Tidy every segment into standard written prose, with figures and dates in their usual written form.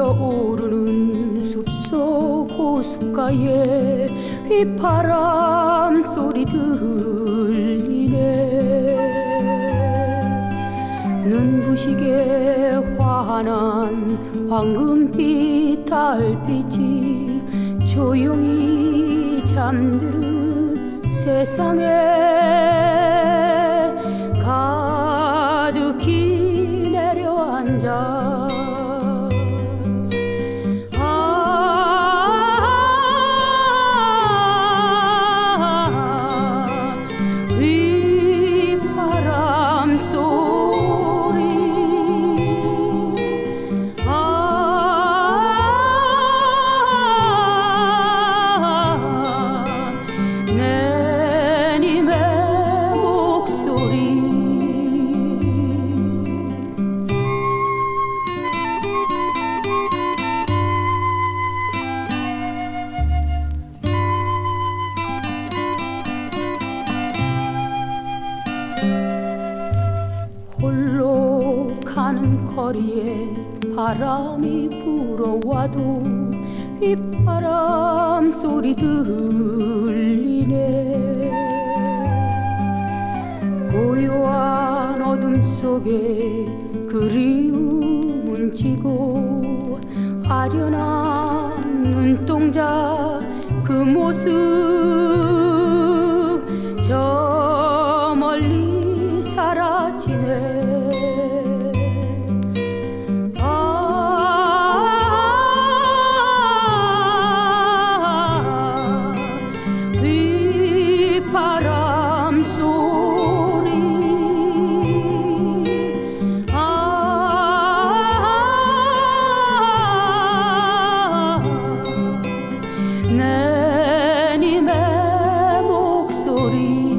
피어오르는 숲속 호숫가에 휘파람 소리 들리네. 눈부시게 환한 황금빛 달빛이 조용히 잠드는 세상에 가득히 내려앉아 휘바람 소리 내님의 목소리 홀로 가는 거리에 바람이 불어와도 휘바람 소리 들리네. 고요한 어둠 속에 그리움은 지고 아련한 눈동자 그 모습 저 멀리 사라지네. 휘바람 소리 내님의 목소리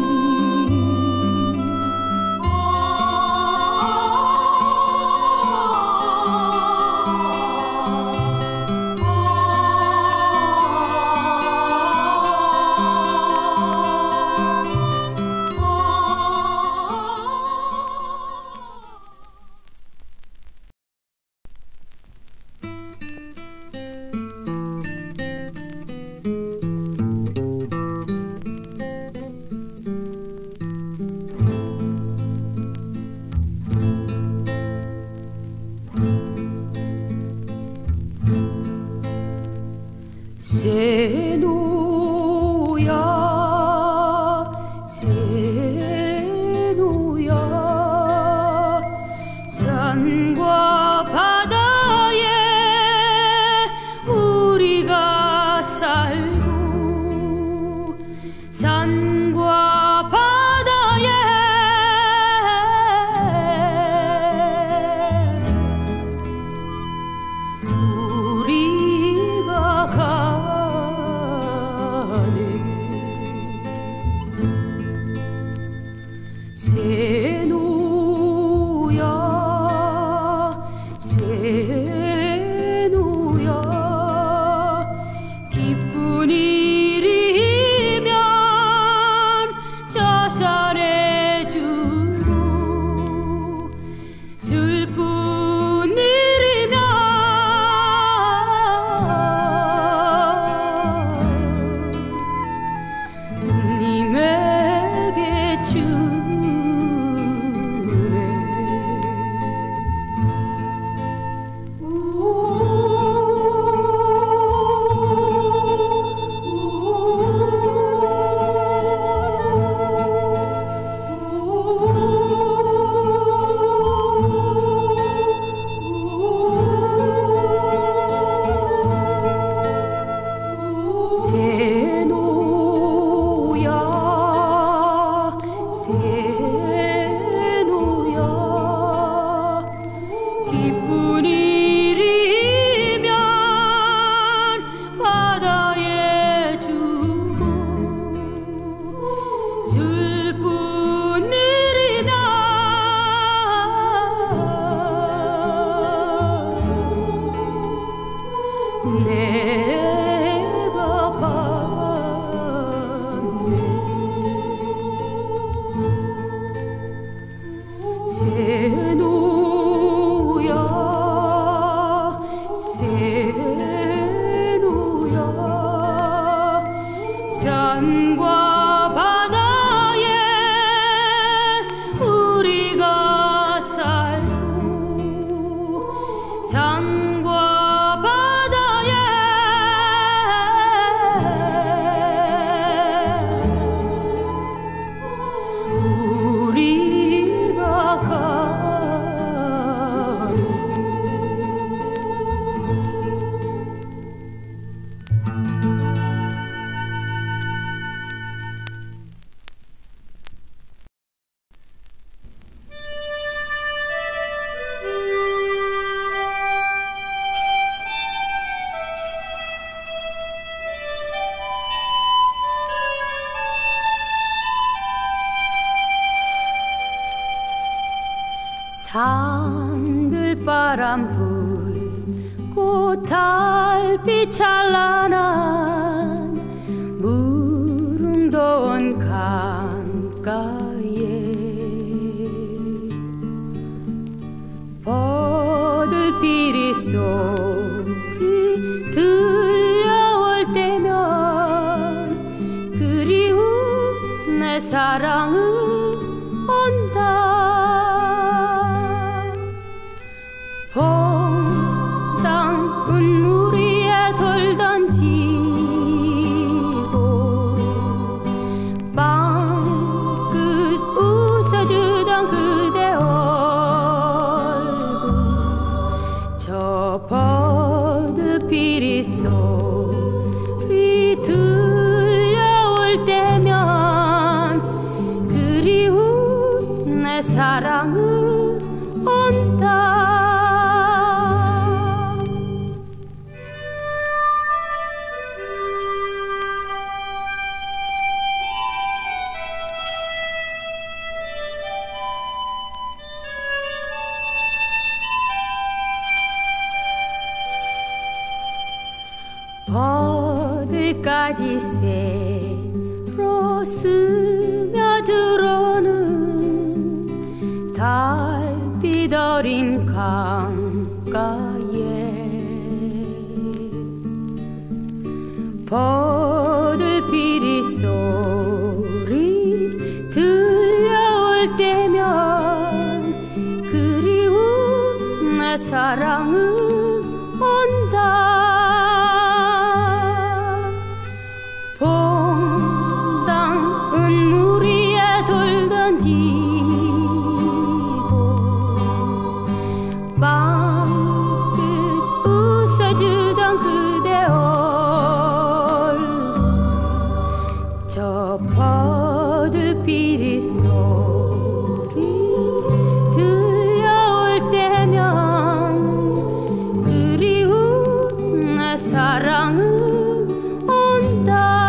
세노야 세노야 산과 바다에 우리가 살고 산과 바다에 우리가 세노야 세노야 기쁜 일이면 자살해주고 슬픈 일이면 님에게 주네. 기쁜 일이면 바다에 주고 슬픈 일이면 내가 받네. 세노야 산들바람 불고 달빛 찬란한 무릉도원 강가에 버들피리 소리 들려올 때면 그리운 내 사랑은 온다. 퐁당 은물 위에 돌 던지고 빵끝 웃어주던 그대 얼굴 저 버들피리 소리 들려올 때면 그리운 내 사랑은 온다. 버들까지 새로 스며들어오는 달빛 어린 강가에 버들피리 소리 들려올 때면 그리운 내 사랑은 온다. 빵끝 웃어주던 그대 얼굴 저 버들피리 소리 들려올 때면 그리운 내 사랑은 온다.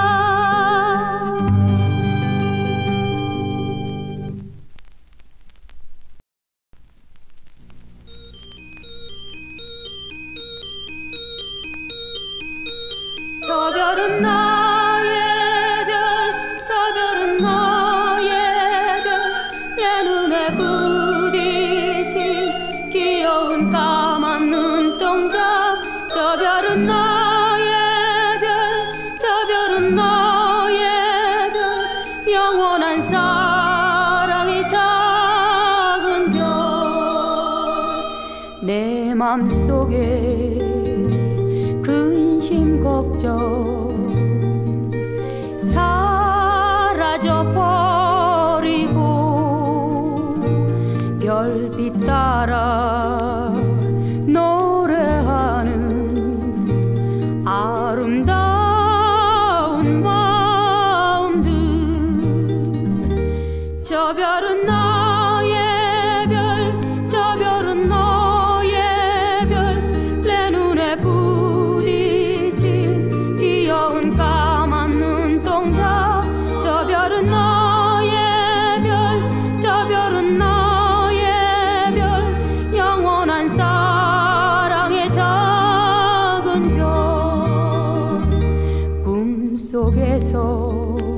저 별은 나의 별, 저 별은 너의 별, 내 눈에 부딪힌 귀여운 까만 눈동자. 저 별은 나의 별, 저 별은 너의 별, 영원한 사랑이 작은 별. 내 맘속에 근심 걱정 사라져버리고 별빛 따라 노래하는 아름다운 마음들. 저 별은 나의 별, 저 별은 너의 별, 내 눈에 부딪힌 귀여운 까만 눈동자. 저 별은 너의 별, 저 별은 너의 별, 영원한 사랑의 작은 별. 꿈속에서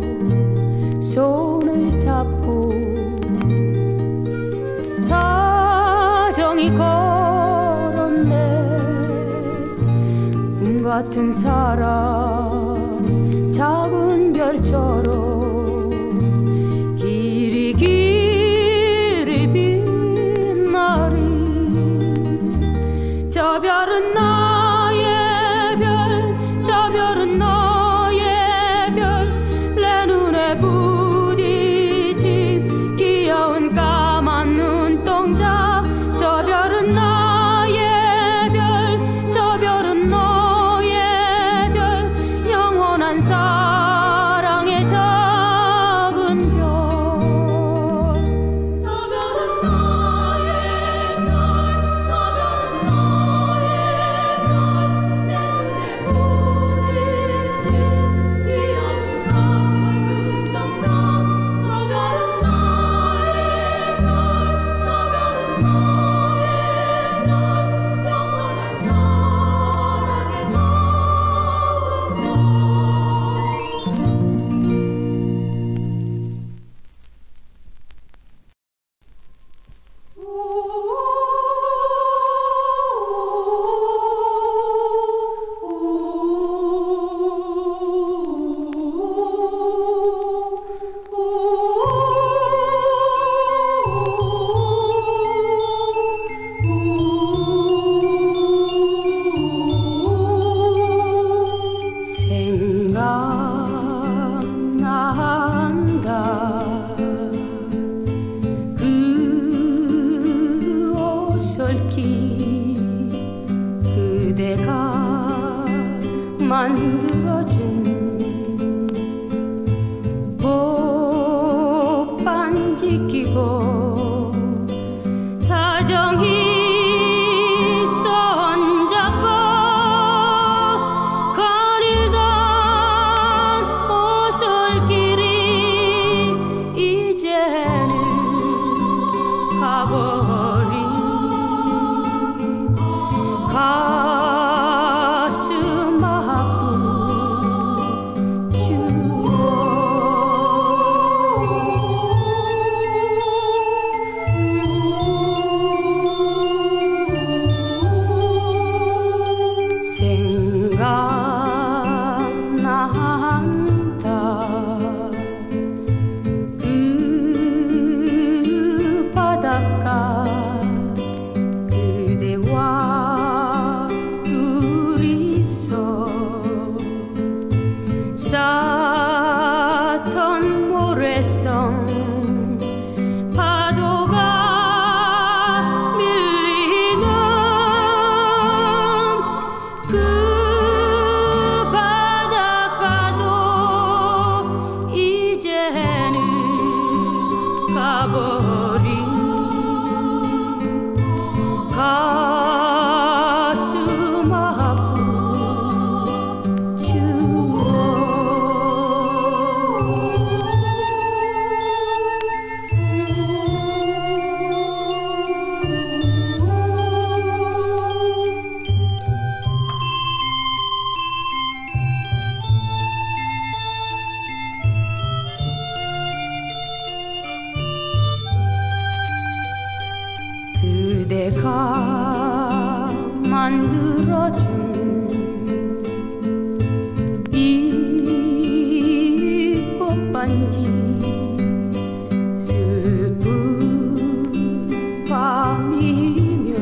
손을 잡고 다정히 걸었네. 꿈 같은 사랑 작은 별처럼 길이 길이 빛나리. 저 별은 나의 별, 저 별은 너의 별, 내 눈에 부딪힌 귀여운 까만 눈동자. 저 별은 나의 별, 저 별은 너의 별, 영원한 사랑의 자. 만들어준 복반지 끼고 다정히 손잡고 거닐던 오솔길이 이제는 가버린 가슴 아픈 생각난다. 그 바닷가 그대와 둘이서 쌓던 모래성 파도가 밀리는 그 바닷가도 이제는 가버린 가슴 아픈 추억. 그대가 만들어준 이 꽃반지 슬픈 밤이면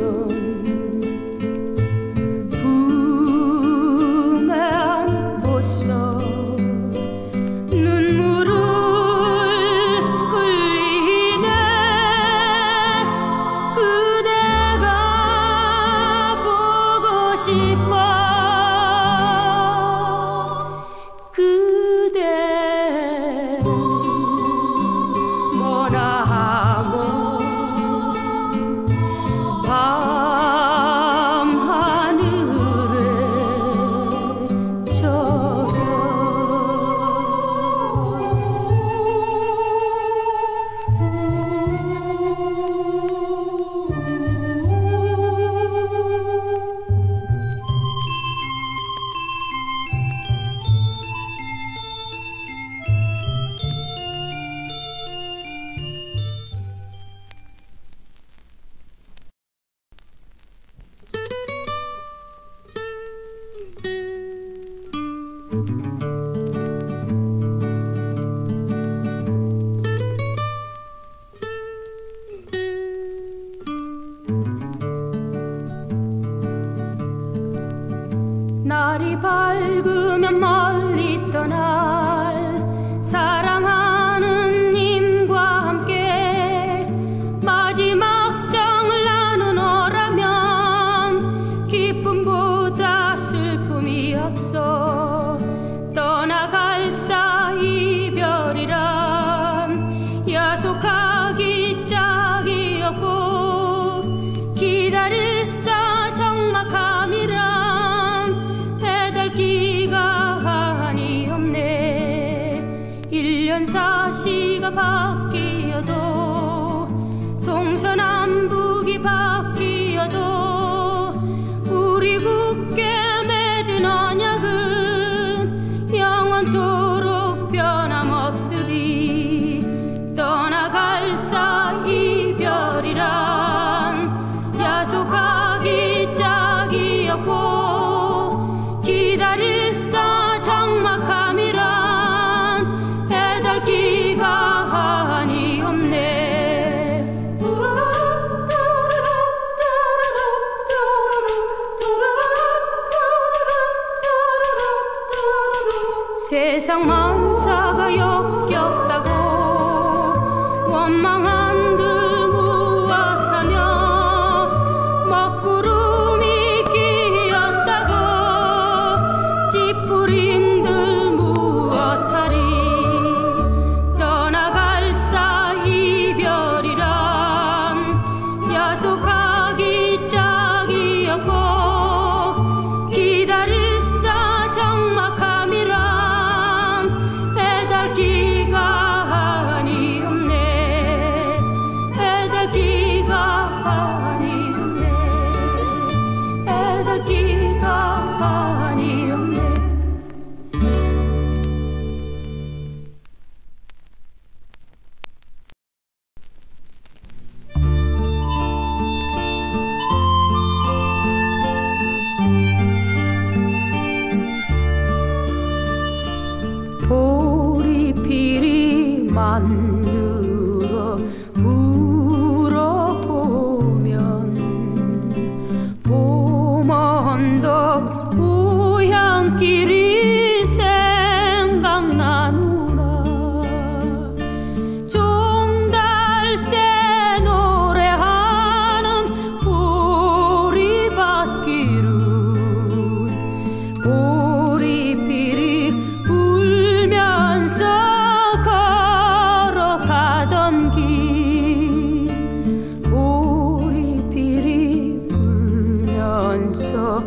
품에 안고서 눈물을 흘리네. 그대가 보고 싶어. 그대 머나먼 밤하늘에 저려 날이 밝으면 멀리 떠날 사랑하는 님과 함께 마지막 정을 나누노라면 기쁨보다 슬픔이 없어. 떠나갈사 이별이란 야속하기 짝이 없고 기다릴사 적막함이란 기가 한이 없네. 1년 사시가 바뀌어도 동서남북이 바뀌어도 우리 굳게 맺은 언약은 영원토록 변함없으리. 떠나갈사 이별이란 야속하기 짝이 없고 기다릴사 적막함이란 해달기가 한이 없네. 만들어 불어보면 봄 언덕 고향길이 생각나누라. 종달새 노래하는 보리밭길은 보리필이 불면서 걸어가던 길, 보리필이 불면서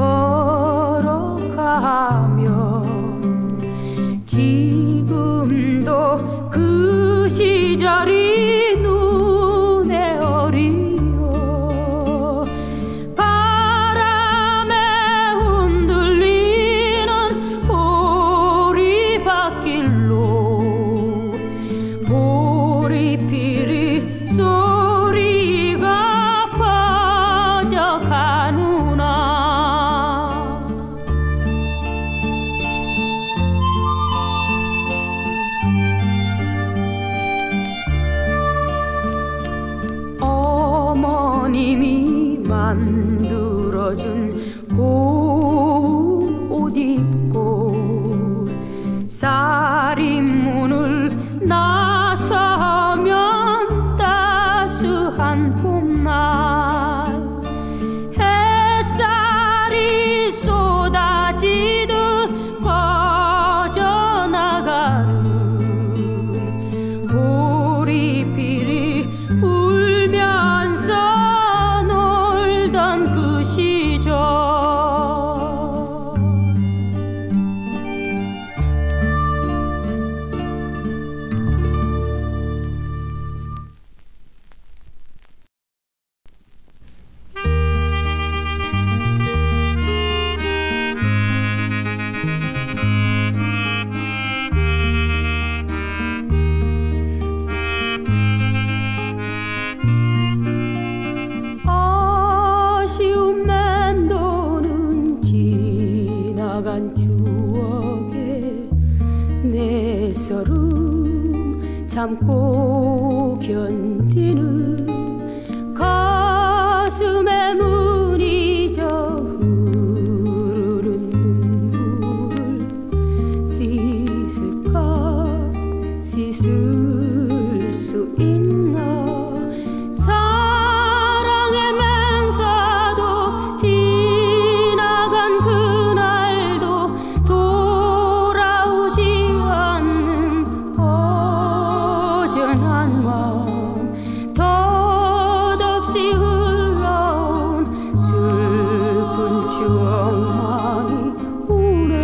걸어가면 지금도 그 시절이 눈에 어리요. 바람에 흔들리는 보리밭길로 보리필이 소리가 퍼져가누나. 어머님이 만들어준 고운 옷 입고 살인문을 나서면 따스한 봄날 햇살이 쏟아지듯 퍼져나가는 보리필이 울면서 놀던 그 시절. 아쉬운 맴도는 지나간 추억에 내 서름 참고 견디는 가슴에 무늬져 흐르는 눈물을 씻을까 씻을 수 있나. 사랑의 맹사도 지나간 그날도 돌아오지 않는 허전한 마음, 덧없이 흘러온 슬픈 추억만이 우네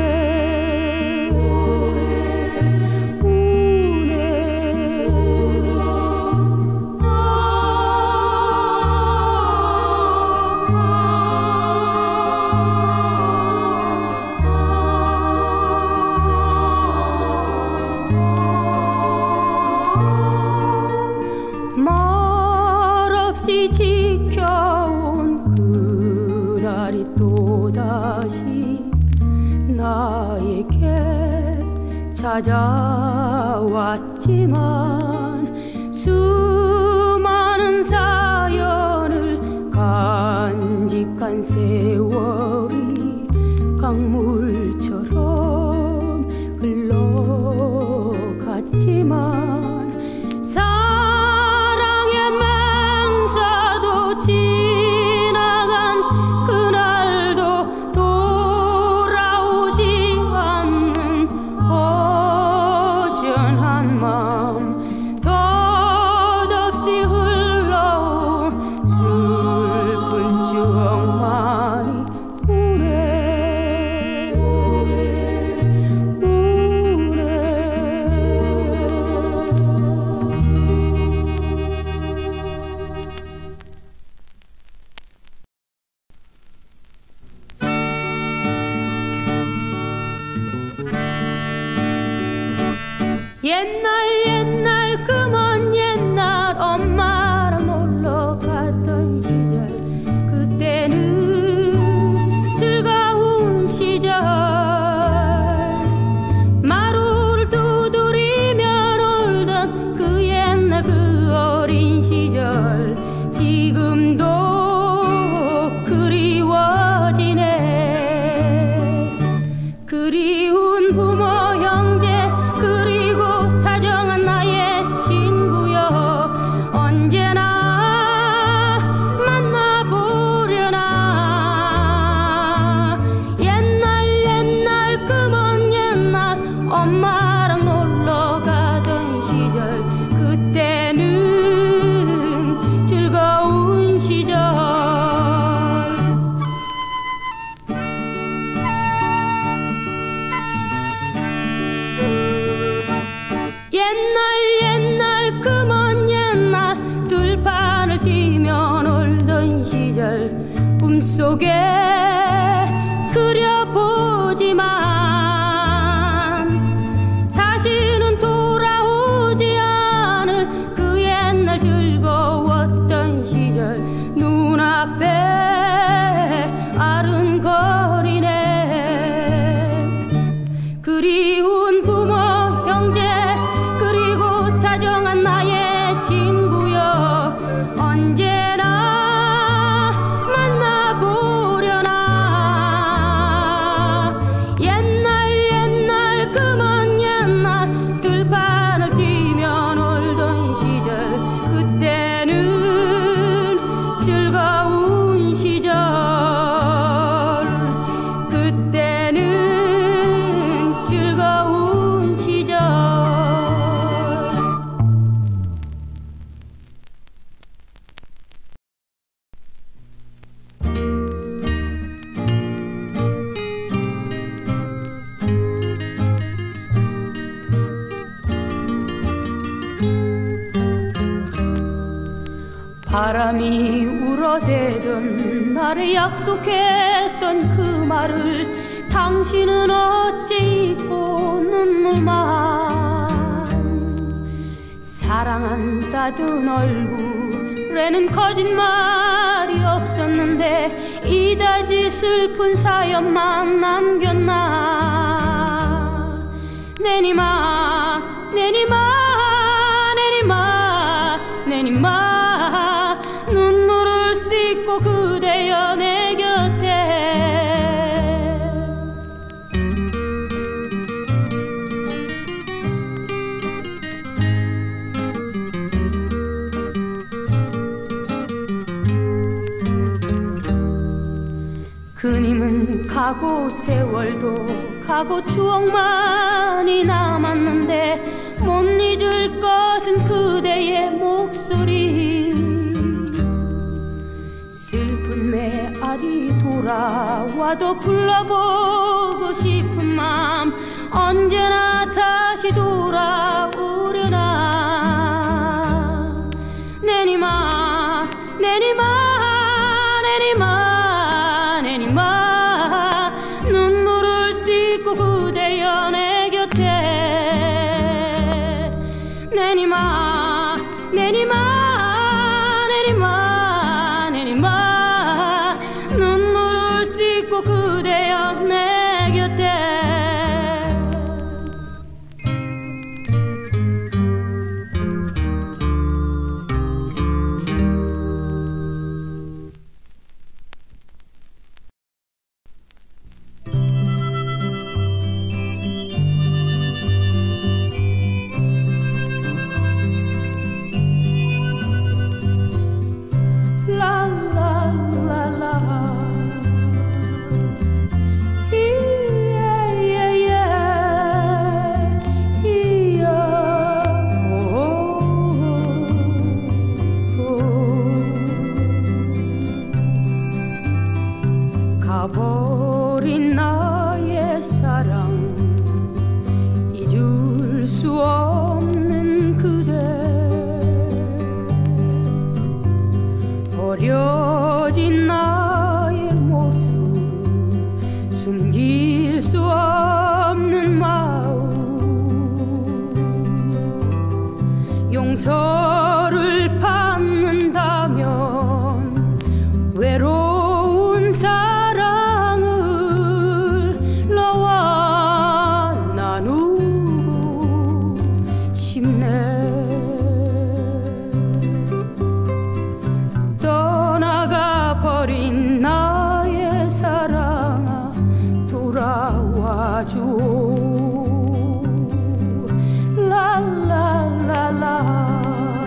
말없이 지켜온 그날이 또다시 나에게 찾아왔지만 수많은 사연을 간직한 세월이 강물처럼 흘러갔지만 사랑의 맹사도 지나간 그날도 돌아오지 않는 허전한 마음, 덧없이 흘러온 슬픈 추억만이 우네 옛날 그 먼 옛날 엄마랑 놀러 갔던 시절, 그때는 즐거운 시절. 마루를 두드리며 놀던 뛰며 놀던 시절 꿈속에 그려보지만 다시는 돌아오지 않을 그 옛날 즐거웠던 시절 눈앞에 아른거리네. 그리운 부모 형제 그리고 다정한 나의 친구여 언제나 만나보려나. 옛날 그 먼 옛날 들판을 뛰며 놀던 시절 그때는 즐거운 시절 그때는 즐거운 시절. 바람이 울어대던 날에 약속했던 그 말을 당신은 어째 잊고 눈물만. 사랑한다던 얼굴에는 거짓말이 없었는데 이다지 슬픈 사연만 남겼나. 내니마 내니마 내니마 내니마 눈물을 씻고 그대여 내 곁에. 그님은 가고 세월도 가고 추억만이 남았는데 못 잊을 것은 그대의 목소리. 슬픈 메아리 돌아와도 불러보고 싶은 맘 언제나 다시 돌아오려나. 내니마 내니마 내니마 내니마 눈물을 씻고 그대여 내 곁에. 내니마 내니마 내니마 내니마 눈물을 씻고 그대여 내 곁에. 가버린 나의 사랑 잊을 수 없는 그대. 버려진 나의 모습 숨길 수 없는 마음. 용서를 받는다면 외로운 사랑을 너와 나누고 싶네. 떠나가 버린 나의 사랑아 돌아와 주오. 라라라라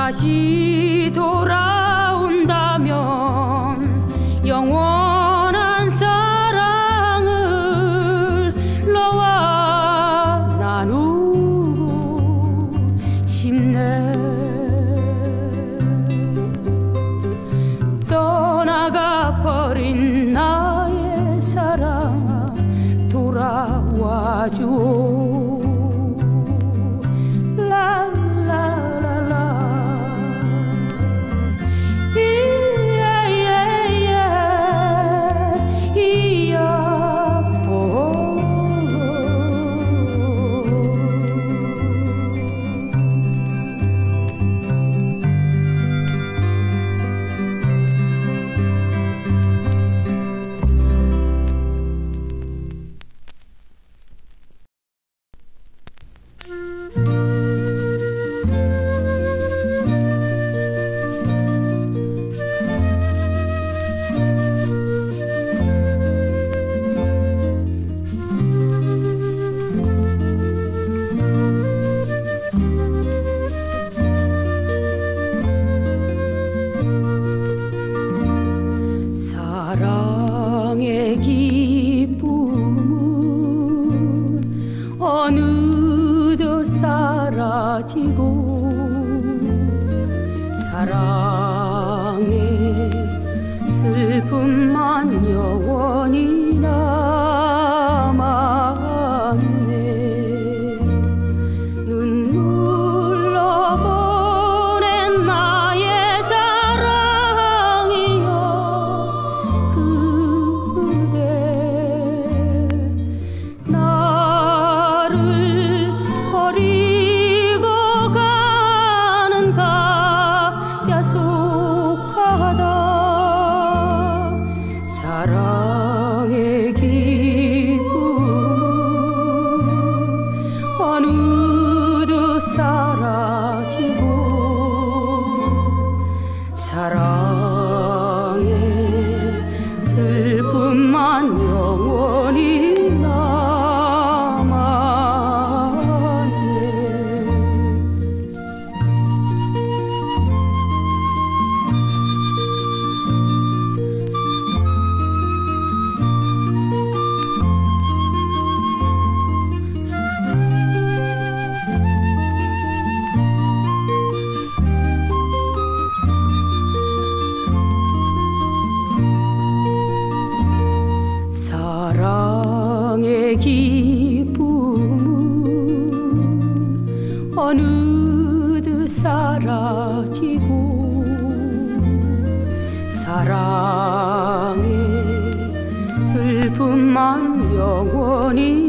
다시 돌아온다면 영원한 사랑을 너와 나누고 싶네. 떠나가 버린 나의 사랑아 돌아와줘. 사랑의 기쁨은 어느덧 사라지고 사랑의 슬픔만 영원히 남았네. 눈물로 보낸 나의 사랑이여 나를 버리고 가는가 야속하다. 사랑의 기쁨 어느덧 사라지고 사랑의 슬픔만 영원히 남았네. 사랑의 기쁨은 어느덧 사라지고 사랑의 슬픔만 영원히